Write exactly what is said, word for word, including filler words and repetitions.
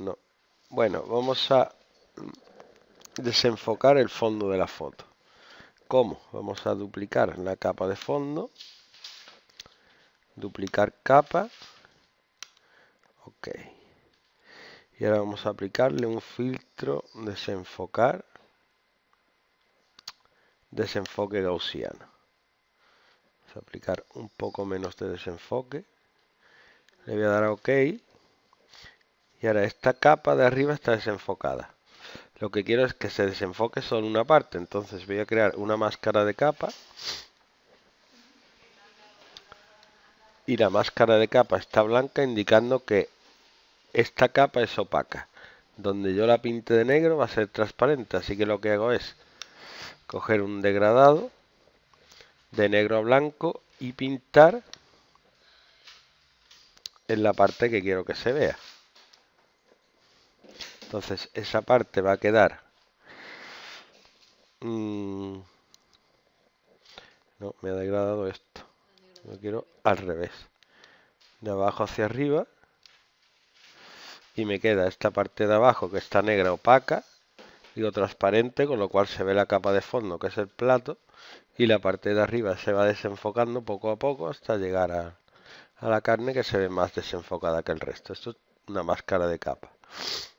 no. Bueno, vamos a desenfocar el fondo de la foto. ¿Cómo? Vamos a duplicar la capa de fondo. Duplicar capa. Ok. Y ahora vamos a aplicarle un filtro desenfocar. Desenfoque gaussiano. Vamos a aplicar un poco menos de desenfoque. Le voy a dar a OK. Y ahora esta capa de arriba está desenfocada. Lo que quiero es que se desenfoque solo una parte. Entonces voy a crear una máscara de capa. Y la máscara de capa está blanca, indicando que esta capa es opaca. Donde yo la pinte de negro va a ser transparente. Así que lo que hago es coger un degradado de negro a blanco y pintar en la parte que quiero que se vea. Entonces esa parte va a quedar... Mmm, no, me ha degradado esto. Lo quiero al revés. De abajo hacia arriba. Y me queda esta parte de abajo que está negra opaca. Digo transparente, con lo cual se ve la capa de fondo que es el plato. Y la parte de arriba se va desenfocando poco a poco hasta llegar a, a la carne que se ve más desenfocada que el resto. Esto es una máscara de capa.